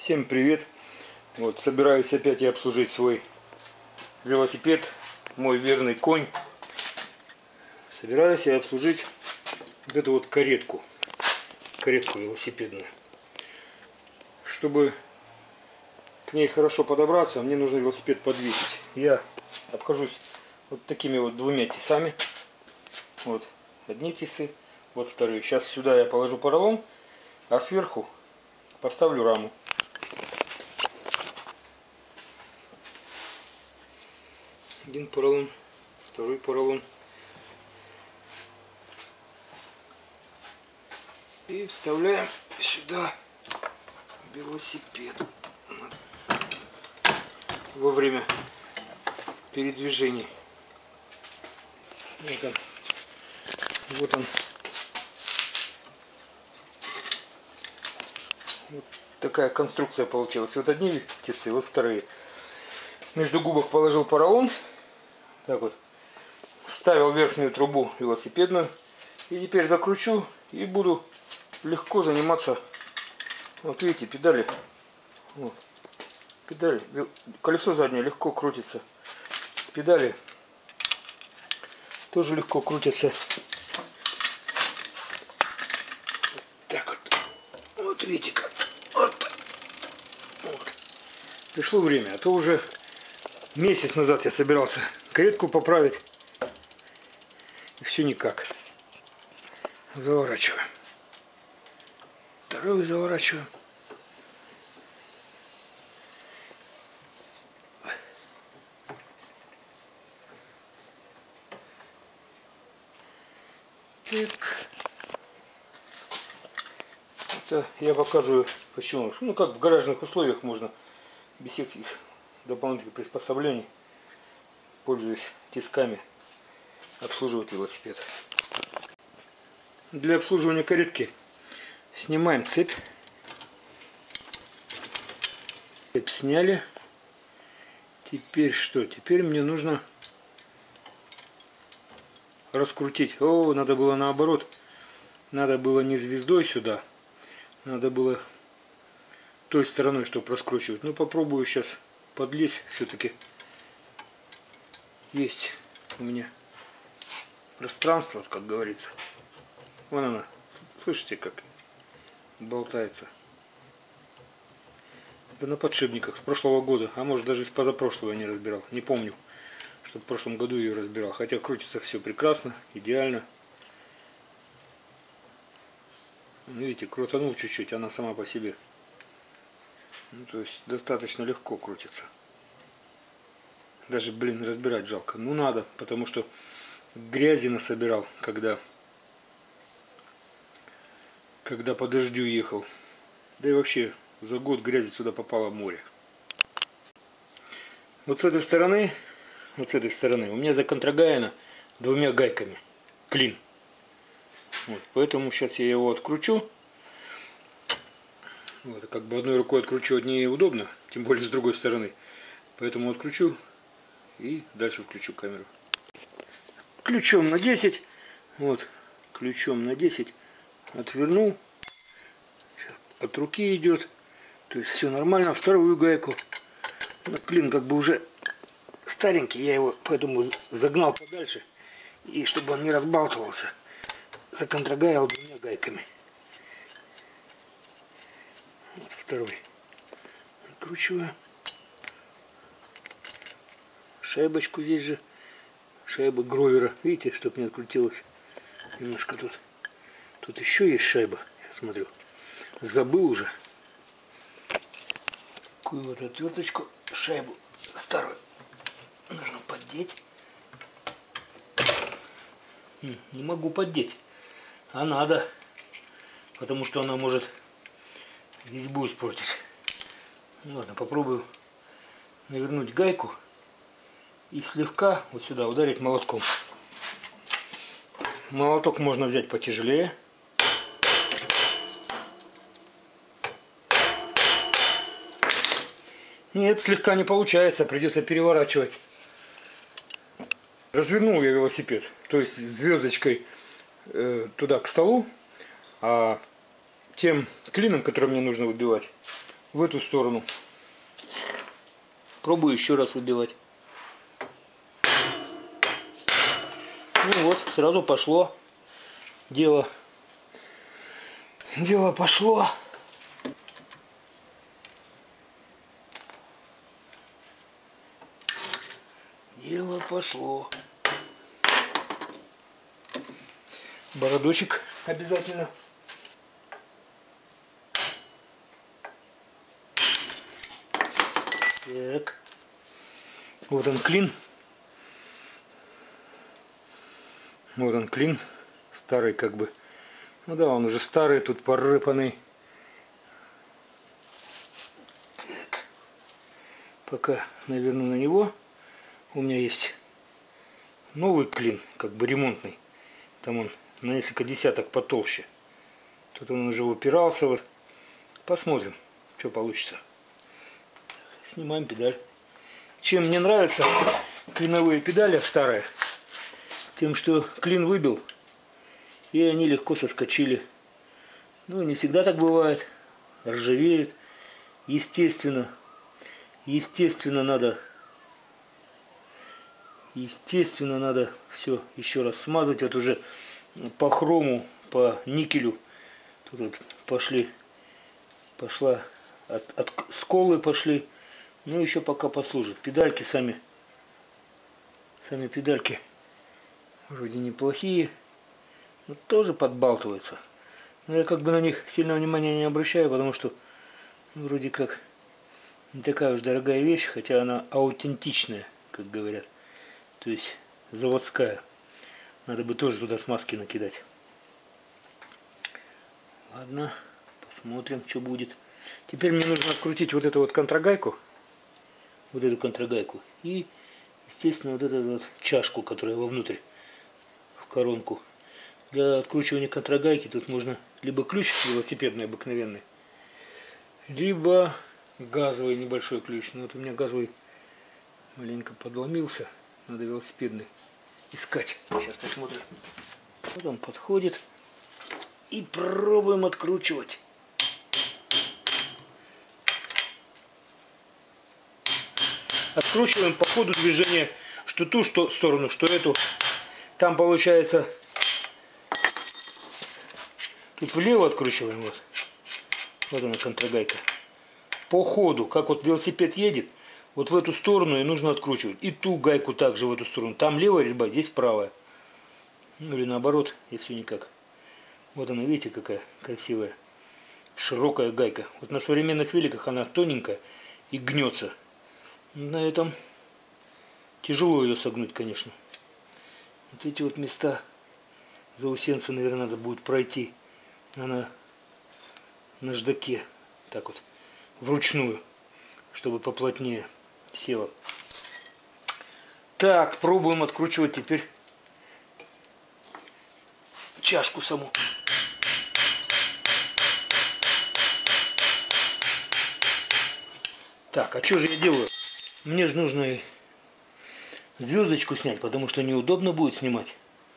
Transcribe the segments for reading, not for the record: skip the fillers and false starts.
Всем привет! Вот, собираюсь опять я обслужить свой велосипед, мой верный конь. Собираюсь я обслужить вот эту вот каретку велосипедную. Чтобы к ней хорошо подобраться, мне нужно велосипед подвесить. Я обхожусь вот такими вот двумя тесами. Вот одни тесы, вот вторые. Сейчас сюда я положу поролон, а сверху поставлю раму. Один поролон, второй поролон. И вставляем сюда велосипед во время передвижений. Вот он. Вот такая конструкция получилась. Вот одни тесы, вот вторые. Между губок положил поролон. Так вот. Вставил верхнюю трубу велосипедную. И теперь закручу и буду легко заниматься. Вот видите, педали. Вот. Педали. Колесо заднее легко крутится. Педали тоже легко крутятся. Так вот. Вот видите как. Вот так. Вот. Пришло время. А то уже месяц назад я собирался каретку поправить. И все никак. Заворачиваю. Вторую заворачиваю. Так. Это я показываю почему. Ну как в гаражных условиях можно без всяких дополнительных приспособлений, пользуясь тисками, обслуживать велосипед. Для обслуживания каретки снимаем цепь. Цепь сняли. Теперь что? Теперь мне нужно раскрутить. О, надо было наоборот. Надо было не звездой сюда. Надо было той стороной, чтобы раскручивать. Но попробую сейчас подлезть. Все-таки есть у меня пространство, как говорится. Вон она. Слышите, как болтается. Это на подшипниках с прошлого года. А может даже из позапрошлого я не разбирал. Не помню, что в прошлом году ее разбирал. Хотя крутится все прекрасно, идеально. Видите, крутанул чуть-чуть, она сама по себе. Ну, то есть достаточно легко крутится. Даже, блин, разбирать жалко. Ну надо, потому что грязи насобирал, когда по дождю ехал. Да и вообще за год грязи сюда попало море. Вот с этой стороны у меня законтрагаяно двумя гайками клин. Вот, поэтому сейчас я его откручу. Вот, как бы одной рукой откручивать неудобно, тем более с другой стороны. Поэтому откручу и дальше включу камеру. Ключом на 10. Вот, ключом на 10 отвернул. От руки идет. То есть все нормально. Вторую гайку. Но клин как бы уже старенький, я его поэтому загнал подальше. И чтобы он не разбалтывался, законтрагаял двумя гайками. Вот второй. Накручиваю. Шайбочку здесь же. Шайба Гровера. Видите, чтобы не открутилось. Немножко тут. Тут еще есть шайба. Я смотрю. Забыл уже. Такую вот отверточку. Шайбу старую нужно поддеть. Не могу поддеть. А надо. Потому что она может резьбу испортить. Ладно, попробую навернуть гайку и слегка вот сюда ударить молотком. Молоток можно взять потяжелее. Нет, слегка не получается, придется переворачивать. Развернул я велосипед, то есть звездочкой туда к столу, а тем клином, который мне нужно выбивать, в эту сторону. Пробую еще раз выбивать. Ну вот, сразу пошло дело. Дело пошло. Дело пошло. Бородочек обязательно. Так. Вот он клин. Вот он клин. Старый как бы. Ну да, он уже старый, тут порыпанный. Так. Пока наверну на него. У меня есть новый клин, как бы ремонтный. Там он на несколько десяток потолще. Тут он уже упирался. Вот. Посмотрим, что получится. Снимаем педаль. Чем мне нравятся клиновые педали старые? Тем, что клин выбил, и они легко соскочили. Ну, не всегда так бывает. Ржавеют. Естественно надо все еще раз смазать. Вот уже по хрому, по никелю тут вот пошла от сколы пошли. Ну еще пока послужит. Педальки сами педальки вроде неплохие, но тоже подбалтываются. Но я как бы на них сильного внимания не обращаю, потому что вроде как не такая уж дорогая вещь, хотя она аутентичная, как говорят. То есть заводская. Надо бы тоже туда смазки накидать. Ладно, посмотрим, что будет. Теперь мне нужно открутить вот эту вот контрагайку. Вот эту контрагайку. И, естественно, вот эту вот чашку, которая вовнутрь, в коронку. Для откручивания контрагайки тут можно либо ключ велосипедный обыкновенный, либо газовый небольшой ключ. Но вот у меня газовый маленько подломился. Надо велосипедный искать. Сейчас посмотрим. Вот он подходит. И пробуем откручивать. Откручиваем по ходу движения, что ту сторону, что эту. Там получается, тут влево откручиваем. Вот она контрагайка. По ходу, как вот велосипед едет, вот в эту сторону и нужно откручивать. И ту гайку также в эту сторону. Там левая резьба, здесь правая. Ну или наоборот, и все никак. Вот она, видите, какая красивая, широкая гайка. Вот на современных великах она тоненькая и гнется. На этом тяжело ее согнуть, конечно. Вот эти вот места заусенца, наверное, надо будет пройти. Она на наждаке, так вот, вручную, чтобы поплотнее села. Так, пробуем откручивать теперь чашку саму. Так, а что же я делаю? Мне же нужно звездочку снять, потому что неудобно будет снимать.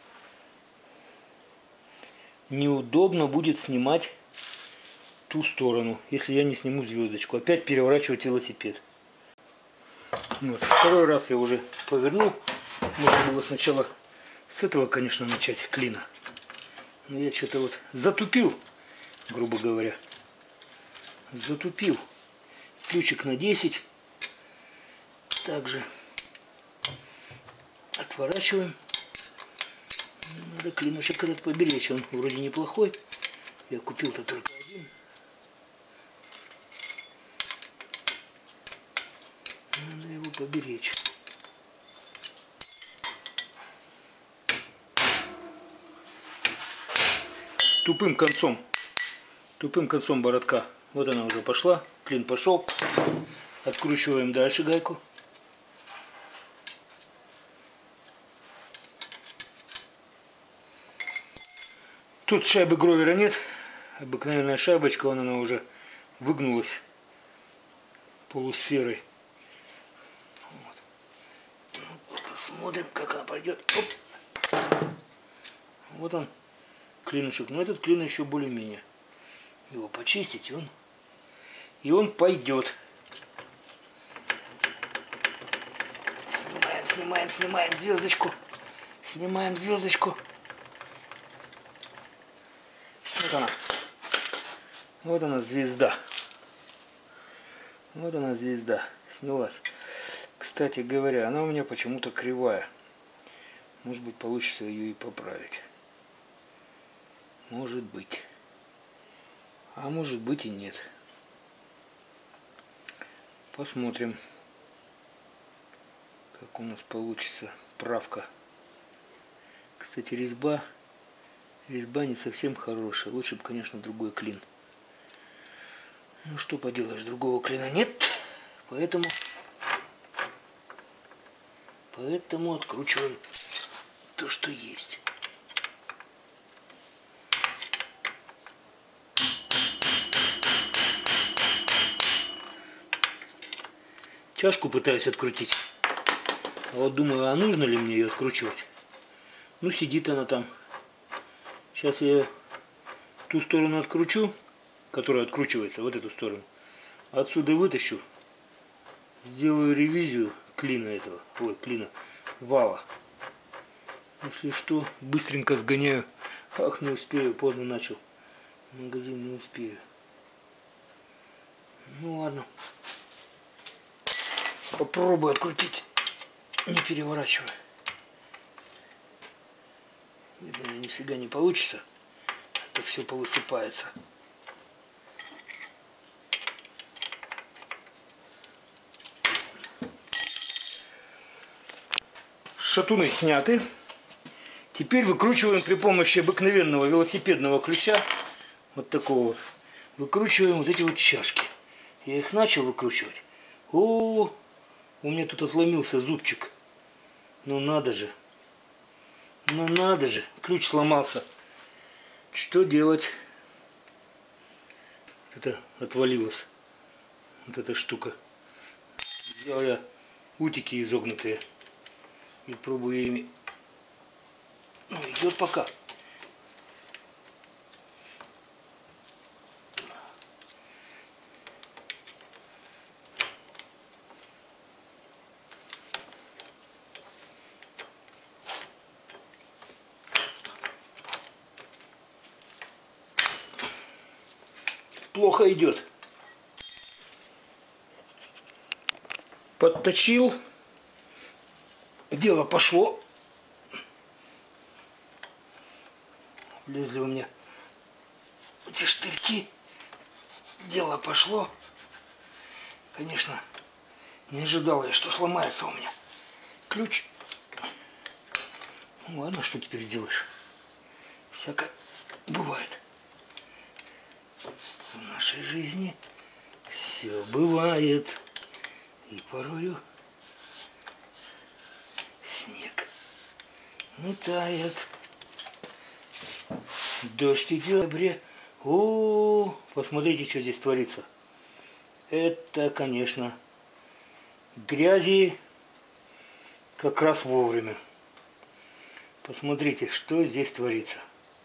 Неудобно будет снимать ту сторону, если я не сниму звездочку. Опять переворачивать велосипед. Вот. Второй раз я уже повернул. Можно было сначала с этого, конечно, начать клина. Но я что-то вот затупил, грубо говоря. Затупил. Ключик на 10. Также отворачиваем. Надо клинушек этот поберечь. Он вроде неплохой. Я купил-то только один. Надо его поберечь. Тупым концом бородка. Вот она уже пошла. Клин пошел. Откручиваем дальше гайку. Тут шайбы гровера нет. Обыкновенная шайбочка, она уже выгнулась полусферой. Вот. Посмотрим, как она пойдет. Оп. Вот он, клиночек. Но этот клин еще более-менее. Его почистить, и он пойдет. Снимаем звездочку. Снимаем звездочку. Вот она. Вот она звезда. Вот она звезда. Снялась. Кстати говоря, она у меня почему-то кривая. Может быть, получится ее и поправить. Может быть. А может быть и нет. Посмотрим, как у нас получится правка. Кстати, резьба не совсем хорошая. Лучше бы, конечно, другой клин. Ну что поделаешь, другого клина нет. Поэтому откручиваем то, что есть. Чашку пытаюсь открутить. А вот думаю, а нужно ли мне ее откручивать? Ну, сидит она там. Сейчас я ту сторону откручу, которая откручивается, вот эту сторону. Отсюда вытащу. Сделаю ревизию клина этого. Ой, клина. Вала. Если что, быстренько сгоняю. Ах, не успею, поздно начал. Магазин не успею. Ну ладно. Попробую открутить, не переворачивая. Видно, нифига не получится. Это все повысыпается. Шатуны сняты. Теперь выкручиваем при помощи обыкновенного велосипедного ключа. Вот такого вот. Выкручиваем вот эти вот чашки. Я их начал выкручивать. О, у меня тут отломился зубчик. Ну надо же. Ну надо же. Ключ сломался. Что делать? Вот это отвалилось. Вот эта штука. Взял я утики изогнутые. И пробую ими. Ну, идет пока. Плохо идет. Подточил. Дело пошло. Влезли у меня эти штырьки. Дело пошло. Конечно, не ожидал я, что сломается у меня ключ. Ну ладно, что теперь сделаешь? Всякое бывает. В нашей жизни все бывает. И порою снег не тает. Дождь идет. О, посмотрите, что здесь творится. Это, конечно, грязи как раз вовремя. Посмотрите, что здесь творится.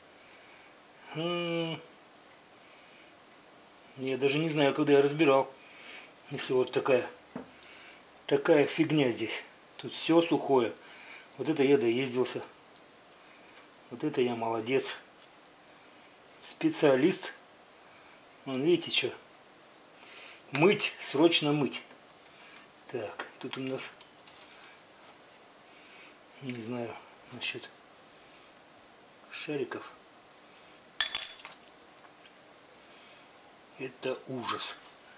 Я даже не знаю, когда я разбирал. Если вот такая фигня здесь. Тут все сухое. Вот это я доездился. Вот это я молодец. Специалист. Вон, видите, что? Мыть, срочно мыть. Так, тут у нас, не знаю, насчет шариков. Это ужас.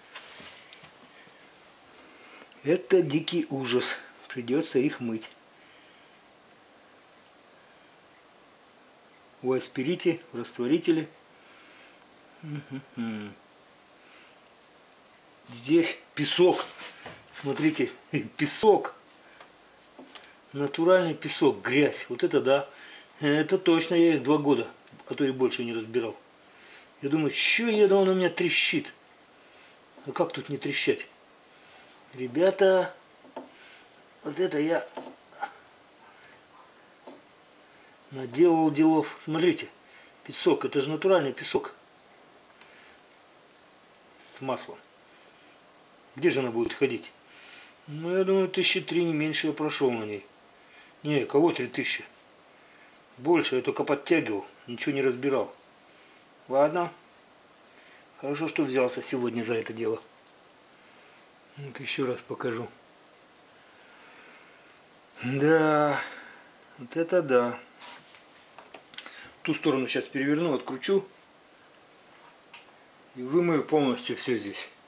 Это дикий ужас. Придется их мыть. В аспирите, в растворителе. Здесь песок. Смотрите, песок. Натуральный песок, грязь. Вот это да. Это точно я их 2 года, а то и больше не разбирал. Я думаю, что еда он у меня трещит. А как тут не трещать? Ребята, вот это я наделал делов. Смотрите, песок, это же натуральный песок. С маслом. Где же она будет ходить? Ну, я думаю, 1003 не меньше я прошел на ней. Не, кого 3000? Больше, я только подтягивал, ничего не разбирал. Ладно. Хорошо, что взялся сегодня за это дело. Вот еще раз покажу. Да, вот это да. В ту сторону сейчас переверну, откручу. И вымою полностью все здесь.